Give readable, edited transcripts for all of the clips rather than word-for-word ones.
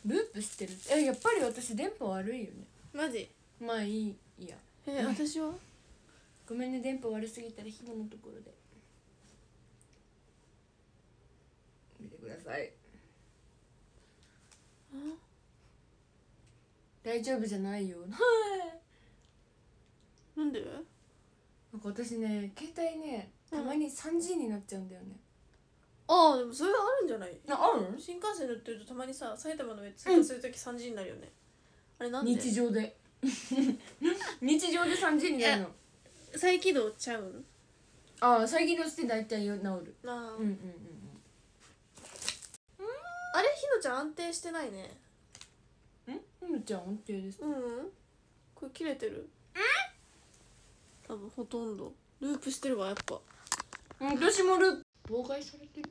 ループしてる。やっぱり私電波悪いよね。 マジ？ まあいいや。 私はごめんね、電波悪すぎたらひものところで見てください。大丈夫じゃないよ。 なんで？ なんか私ね、携帯ね、たまに 3G になっちゃうんだよね。 ああ、でもそれはあるんじゃない？ ある？ 新幹線乗ってるとたまにさ、埼玉の上通過するとき 3G になるよね。あれなんで？ 日常で日常で 3G になるの。 再起動ちゃうん？ ああ、再起動して大体治る。 ああ、 うんうんうん。 あれ、ひのちゃん安定してないね。 ひのちゃん安定です。 これ切れてる？多分ほとんどループしてるわ、やっぱ。 私もループ妨害されてる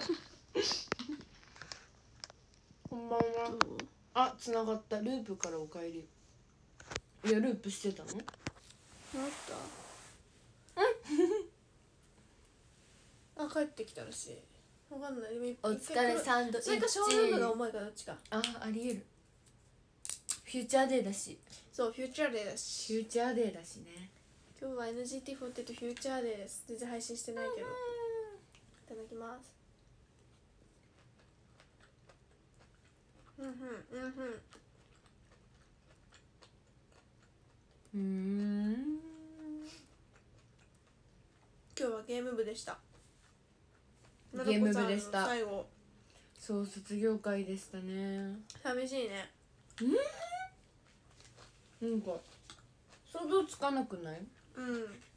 こんばんは。あ、つながった。ループからお帰り。いや、ループしてたの？ なった？帰ってきたらしい。わかんない。でもお疲れサンドイッチ。 それかショールームが重いかどっちか。 ありえる。フューチャーデーだし。 そう、フューチャーデーだし。 フューチャーデーだしね。 今日は NGT48 フューチャーデーです。全然配信してないけど。いただきます。今日はゲーム部でした。 ゲーム部でした。 最後。 そう、卒業会でしたね。 寂しいね。 なんか想像つかなくない？